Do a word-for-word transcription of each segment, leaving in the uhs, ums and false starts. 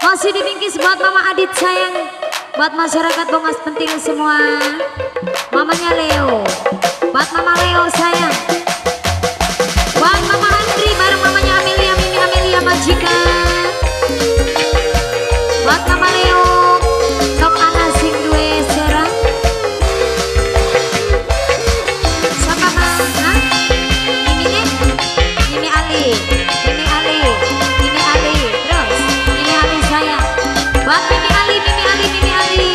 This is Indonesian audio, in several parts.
Masih dibingkis buat Mama Adit sayang, buat masyarakat Bongas penting semua. Mamanya Leo, buat Mama Leo sayang, buat Mama Andri bareng mamanya Amelia, Mimi Amelia majikan. Buat Mama Leo, Nok Ana sing duwe serang. Siapa Mama? Mimi nih, Mimi Ali, Mimi Ali, Mimi Ali, terus Mimi Ali sayang. Buat Mimi Ali, Mimi Ali, Mimi Ali.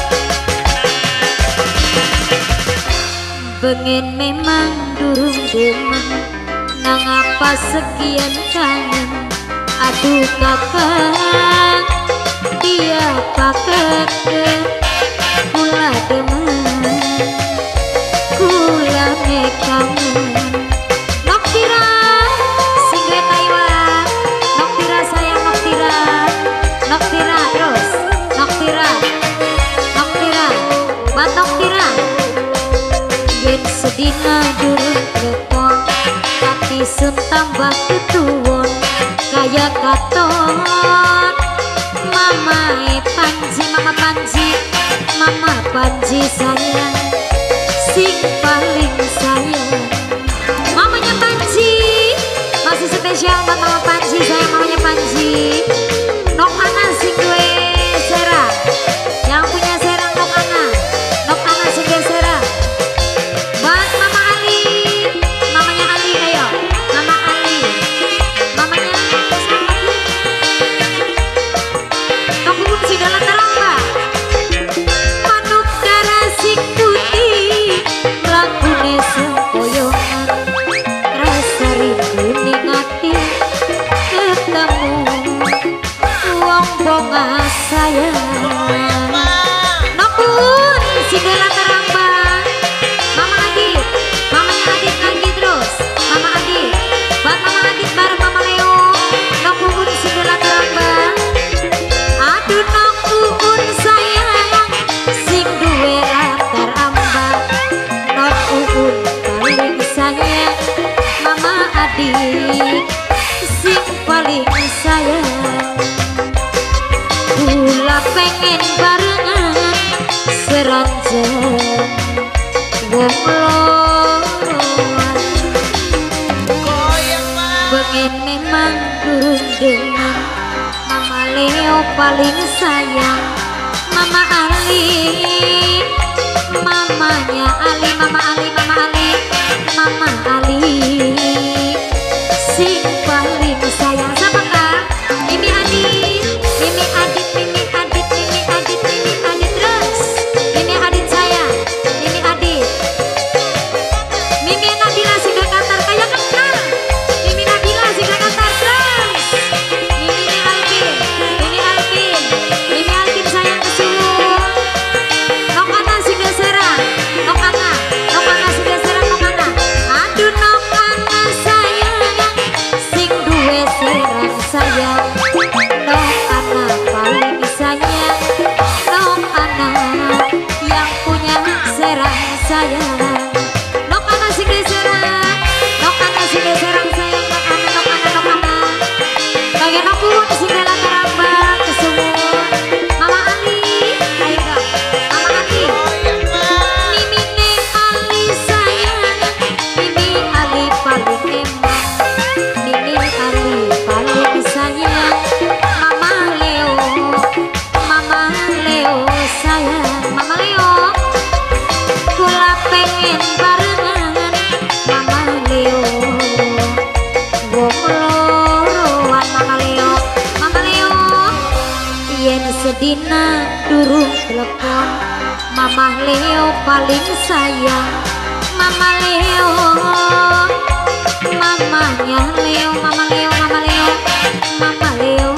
Pengen memang durung demen, nang apa sekian kangen. Aduh kakak, dia pakai kula demen, kula me kangen. Noktira, singlet Taiwan, Noktira sayang Noktira, Noktira terus, Noktira, Noktira, buat Noktira. Yen sedina durung telepon, tapi sun tambah ketuwon kaya katon. Mama e Panji, Mama Panji, Mama Panji sayang, sing paling sayang. Mamanya Panji, masih spesial buat Mama Panji sayang, mamanya Panji. Nok Ana sing duwe serang, yang punya serang Nok Ana, Nok Ana sing duwe serang. Buat Mama Ali, mamanya Ali ayo, Mama Ali, mamanya siapa sih? Nok Bubun si dalam terang Mbak. Manuk darasik putih, lakune sempoyongan, rasa rindu ning ati ketemu wong Bongas sayang. Nok Bubun si dalam terang Mbak. Mama Adit, mamanya Adit lagi terus, Mama Adit, buat Mama Adit bareng Mama Leo. Nok Bubun si dalam terang Mbak. Aduh Nok Uun sayang, sing duwe latar ambak. Nok Uun paling sayang, Mama Adik sing paling sayang. Kula pengen barengan seranjang wong loroan. Pengen memang durung dengan Mama Leo paling sayang, Mama Ali, mamanya Ali, Mama Ali, Mama Ali, Mama Ali, sing paling sayang. Siapa kak? Mimi Adit, Mimi Adit, Mimi Adit, Mimi Adit, Mimi Adit terus, Mimi Adit sayang, Mimi Adit, Mimi Nabila sing Qatar kayak kenal, Mimi Nabila sing Qatar terus, Mimi Alvin, Mimi Alvin, Mimi Alvin sayang kesuwun. Nok Ana sing serang, Nok Ana, Nok Ana sing serang, Nok Ana. Aduh Nok Ana sayang, sing duwe serang sayang. Nok Ana paling sayang, Nok Ana yang punya serang sayang. Nok Ana sing serang, Nok Ana sing serang sayang, Nok Ana, Nok Ana, Nok Ana. Bagian Nok Bubun sing dalam terambang kesuwun. Mama Ali, ayo dong, Mama Ali. Mimi ne Ali sayang, Mimi Ali paling emang, Mimi Ali paling sayang. Mama Leo, Mama Leo sayang, Mama Leo. Kula pengen barengan Mama Leo, wong loroan. Mama Leo, Mama Leo. Yen sedina durung telepon, Mama Leo paling sayang, Mama Leo, mamanya Leo, Mama Leo, Mama Leo, Mama Leo,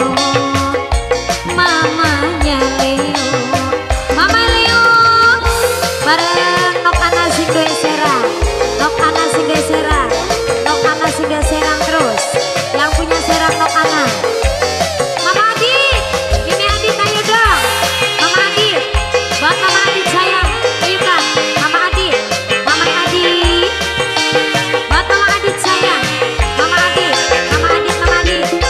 mamanya Leo, Mama Leo bareng Nok Ana sing duwe serang, Nok Ana sing duwe serang, Nok Ana sing duwe serang terus, yang punya serang Nok Ana. Mama Adit, Mimi Adit ayo dong, Mama Adit, buat Mama Adit sayang, ayo kan, Mama Adit, Mama Adit, buat Mama Adit sayang, Mama Adit, Mama Adit, Mama Adit.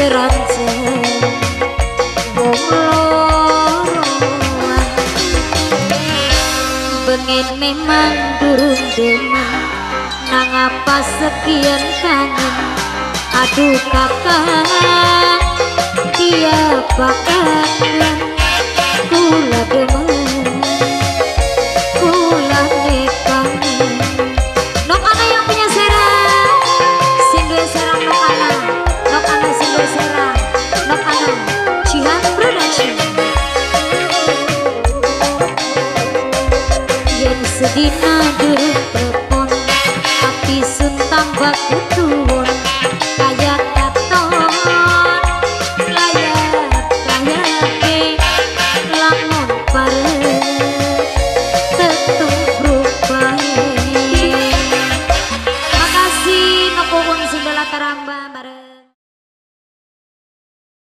seranjang wong loroan bengen memang durung demen nang apa sekian kangen aduh kakak dia bakalan kula demen kula nekangen nok ana yang punya serang sing duwe serang nok ana nok ana sing duwe serang nok ana Jihan Production yen sedina durung telepon tapi sun tambah ketua